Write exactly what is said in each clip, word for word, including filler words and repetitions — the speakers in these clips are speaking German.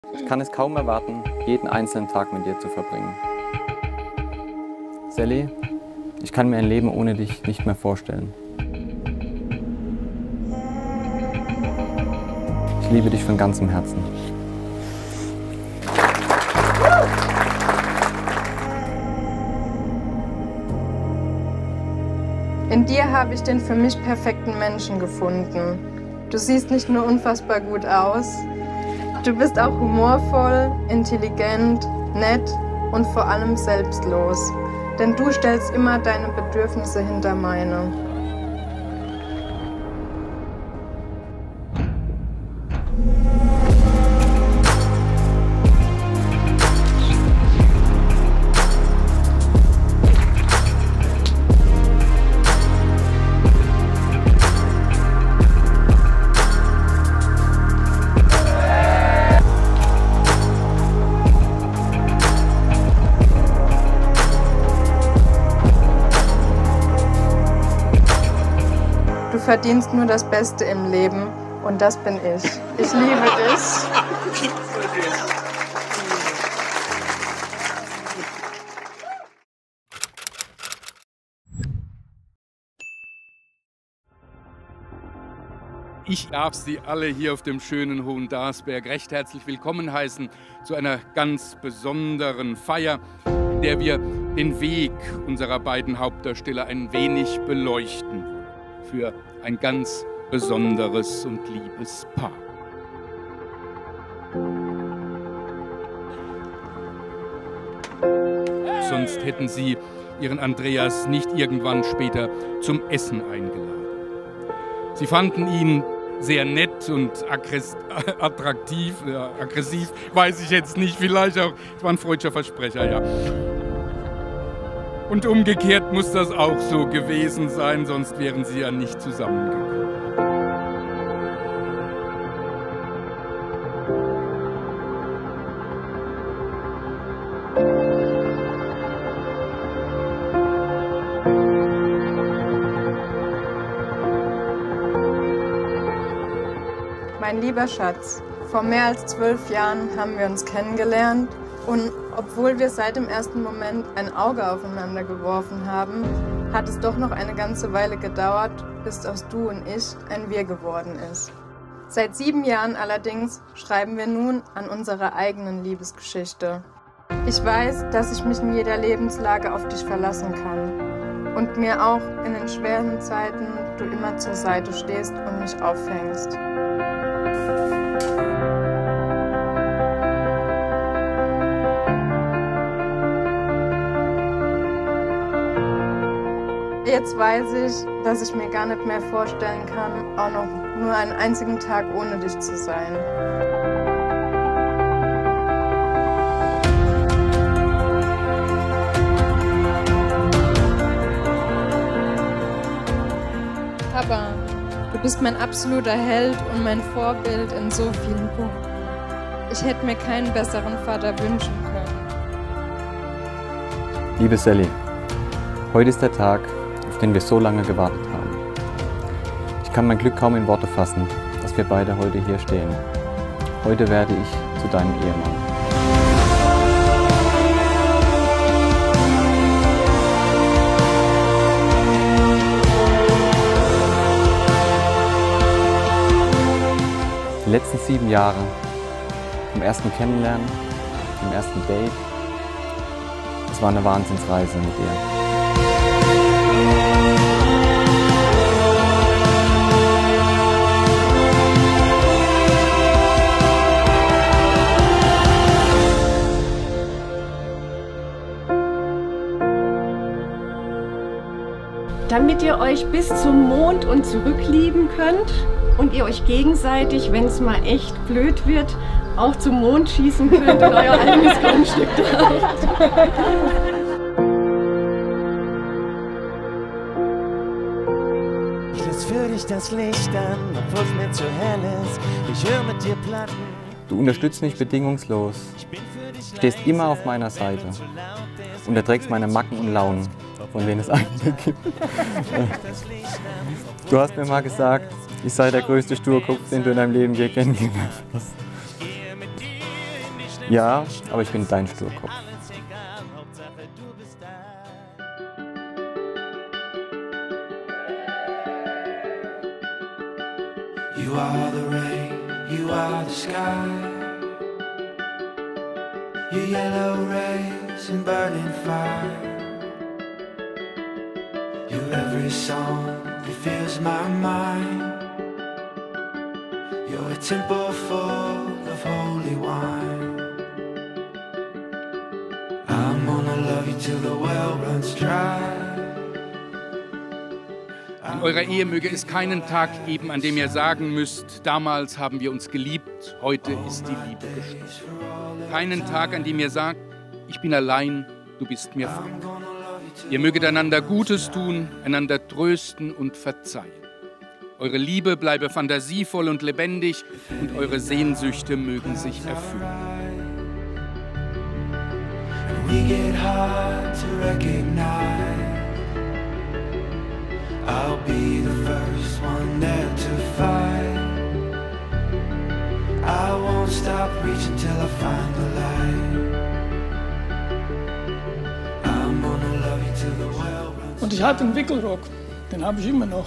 Ich kann es kaum erwarten, jeden einzelnen Tag mit dir zu verbringen. Sally, ich kann mir ein Leben ohne dich nicht mehr vorstellen. Ich liebe dich von ganzem Herzen. In dir habe ich den für mich perfekten Menschen gefunden. Du siehst nicht nur unfassbar gut aus, du bist auch humorvoll, intelligent, nett und vor allem selbstlos. Denn du stellst immer deine Bedürfnisse hinter meine. Du verdienst nur das Beste im Leben und das bin ich. Ich liebe dich. Ich darf Sie alle hier auf dem schönen Hohendarsberg recht herzlich willkommen heißen zu einer ganz besonderen Feier, in der wir den Weg unserer beiden Hauptdarsteller ein wenig beleuchten wollen. Für ein ganz besonderes und liebes Paar. Sonst hätten Sie Ihren Andreas nicht irgendwann später zum Essen eingeladen. Sie fanden ihn sehr nett und attraktiv, ja, aggressiv, weiß ich jetzt nicht, vielleicht auch, es war ein freudscher Versprecher, ja. Und umgekehrt muss das auch so gewesen sein, sonst wären sie ja nicht zusammengekommen. Mein lieber Schatz, vor mehr als zwölf Jahren haben wir uns kennengelernt und obwohl wir seit dem ersten Moment ein Auge aufeinander geworfen haben, hat es doch noch eine ganze Weile gedauert, bis aus du und ich ein Wir geworden ist. Seit sieben Jahren allerdings schreiben wir nun an unserer eigenen Liebesgeschichte. Ich weiß, dass ich mich in jeder Lebenslage auf dich verlassen kann und mir auch in den schweren Zeiten du immer zur Seite stehst und mich auffängst. Jetzt weiß ich, dass ich mir gar nicht mehr vorstellen kann, auch noch nur einen einzigen Tag ohne dich zu sein. Papa, du bist mein absoluter Held und mein Vorbild in so vielen Punkten. Ich hätte mir keinen besseren Vater wünschen können. Liebe Sally, heute ist der Tag, auf den wir so lange gewartet haben. Ich kann mein Glück kaum in Worte fassen, dass wir beide heute hier stehen. Heute werde ich zu deinem Ehemann. Die letzten sieben Jahre, vom ersten Kennenlernen, dem ersten Date, es war eine Wahnsinnsreise mit dir. Damit ihr euch bis zum Mond und zurück lieben könnt und ihr euch gegenseitig, wenn es mal echt blöd wird, auch zum Mond schießen könnt und euer eigenes Grundstück habt. Ich lass für dich das Licht an, obwohl es mir zu hell ist. Ich höre mit dir Platten. Du unterstützt mich bedingungslos, stehst immer auf meiner Seite und erträgst meine Macken und Launen, von denen es einige gibt. Du hast mir mal gesagt, ich sei der größte Sturkopf, den du in deinem Leben je kennengelernt hast. Ja, aber ich bin dein Sturkopf. You are the rain, you are the sky. Your yellow rays and burning fire. You're every song that fills my mind. You're a temple full of holy wine. I'm gonna love you till the well runs dry. In eurer Ehe möge es keinen Tag geben, an dem ihr sagen müsst, damals haben wir uns geliebt, heute ist die Liebe gestorben. Keinen Tag, an dem ihr sagt, ich bin allein, du bist mir fremd. Ihr möget einander Gutes tun, einander trösten und verzeihen. Eure Liebe bleibe fantasievoll und lebendig und eure Sehnsüchte mögen sich erfüllen. We get hard to recognize. I'll be the first one there to fight. I won't stop reaching till I find the light. I'm gonna love you till the well runs. Und ich hatte einen Wickelrock, den habe ich immer noch.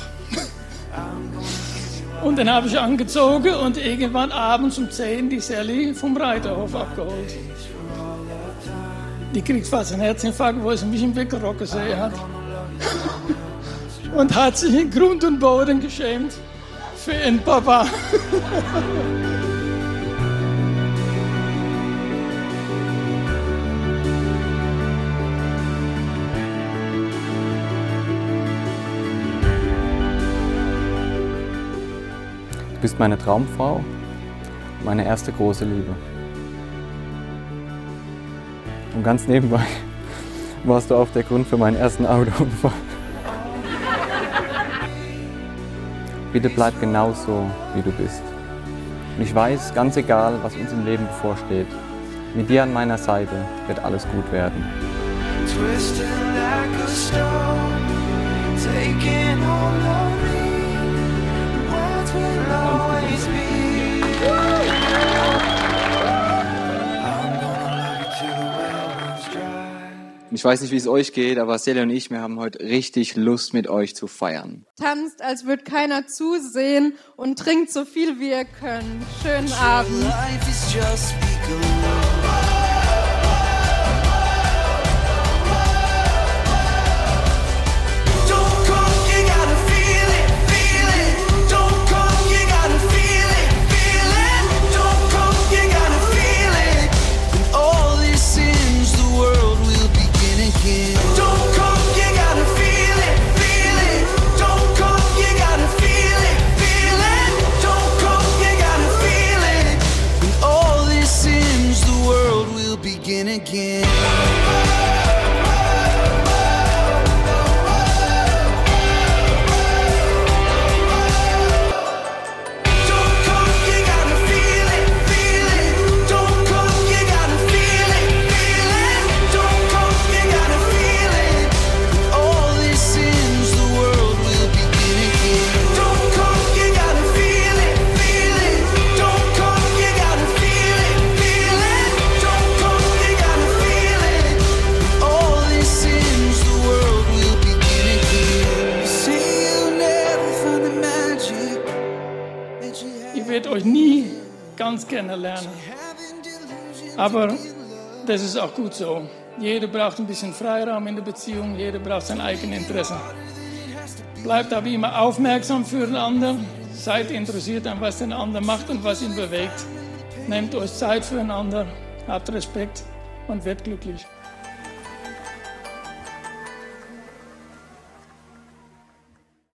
Und den habe ich angezogen und irgendwann abends um zehn die Sally vom Reiterhof abgeholt. Die kriegt fast einen Herzinfarkt, wo sie mich im Wickelrock gesehen hat. Und hat sich in Grund und Boden geschämt für ihren Papa. Du bist meine Traumfrau, meine erste große Liebe. Und ganz nebenbei warst du auch der Grund für meinen ersten Autounfall. Bitte bleib genauso, wie du bist. Und ich weiß, ganz egal, was uns im Leben bevorsteht, mit dir an meiner Seite wird alles gut werden. Twisted like a stone, taking hold of me. Words will always be. I'm gonna love you till the well runs dry. Ich weiß nicht, wie es euch geht, aber Celia und ich, wir haben heute richtig Lust, mit euch zu feiern. Tanzt, als würde keiner zusehen und trinkt so viel wie ihr könnt. Schönen Abend. Life is just begun. Again. Ich werde euch nie ganz kennenlernen. Aber das ist auch gut so. Jeder braucht ein bisschen Freiraum in der Beziehung, jeder braucht sein eigenes Interesse. Bleibt aber immer aufmerksam für den anderen, seid interessiert an, was den anderen macht und was ihn bewegt. Nehmt euch Zeit füreinander, habt Respekt und werdet glücklich.